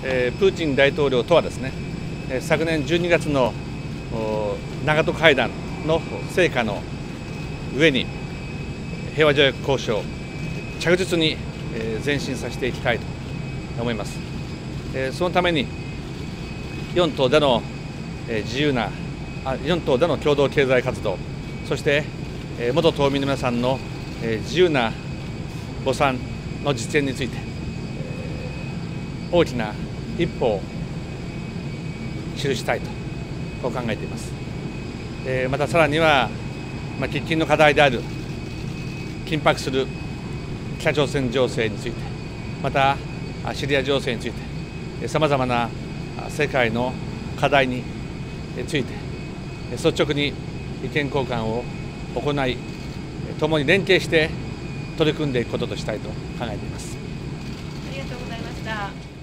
プーチン大統領とはですね、昨年12月の長門会談の成果の上に平和条約交渉着実に前進させていきたいと思います。そのために4島での4島での共同経済活動、そして元島民の皆さんの自由な墓参の実現について大きな一歩を記したいとこう考えています。またさらには喫緊の課題である緊迫する北朝鮮情勢について、またシリア情勢について、さまざまな世界の課題について率直に意見交換を行い、共に連携して取り組んでいくこととしたいと考えています。 ありがとうございました。